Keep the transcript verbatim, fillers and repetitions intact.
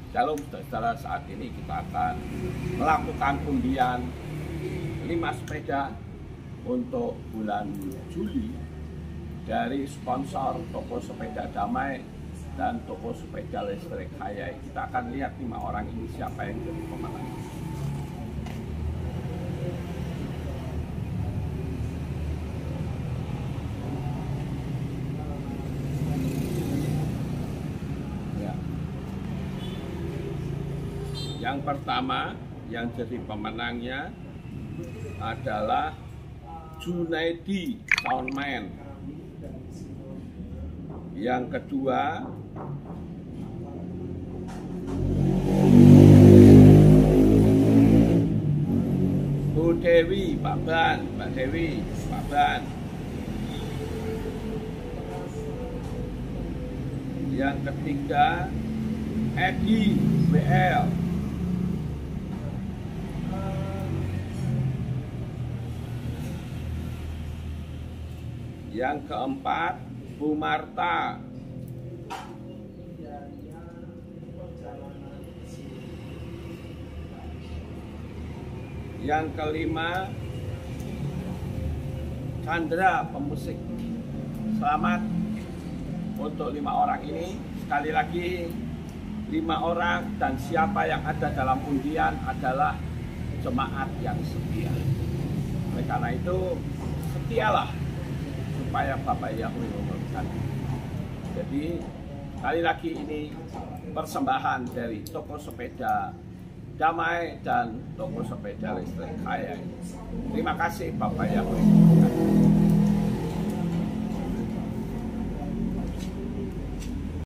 Shalom saudara, saat ini kita akan melakukan undian lima sepeda untuk bulan Juli dari sponsor toko sepeda Damai dan toko sepeda listrik Hayai. Kita akan lihat lima orang ini siapa yang jadi pemenang. Yang pertama yang jadi pemenangnya adalah Junaidi Soundman. Yang kedua Bu Dewi, Pak Ban, Mbak Dewi, Pak Ban. Yang ketiga Edi W L. Yang keempat, Bu Marta. Yang kelima, Chandra pemusik. Selamat untuk lima orang ini. Sekali lagi, lima orang dan siapa yang ada dalam undian adalah jemaat yang setia. Oleh karena itu, setialah supaya Bapak Yahweh memberkati. Jadi sekali lagi ini persembahan dari toko sepeda Damai dan toko sepeda listrik Hayai. Terima kasih Bapak Yahweh memberkati.